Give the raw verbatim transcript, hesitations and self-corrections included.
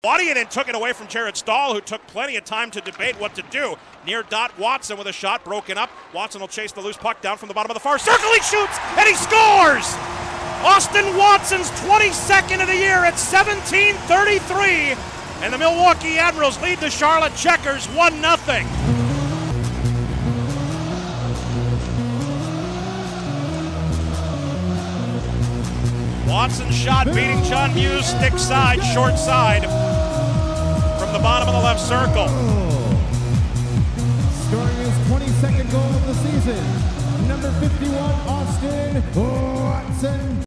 Body it and took it away from Jared Stahl, who took plenty of time to debate what to do. Near dot Watson with a shot broken up. Watson will chase the loose puck down from the bottom of the far circle. He shoots and he scores! Austin Watson's twenty-second of the year at seventeen thirty-three. And the Milwaukee Admirals lead the Charlotte Checkers one nothing. Watson's shot beating John Muse, stick side, short side, from the bottom of the left circle. Scoring his twenty-second goal of the season, number fifty-one, Austin Watson.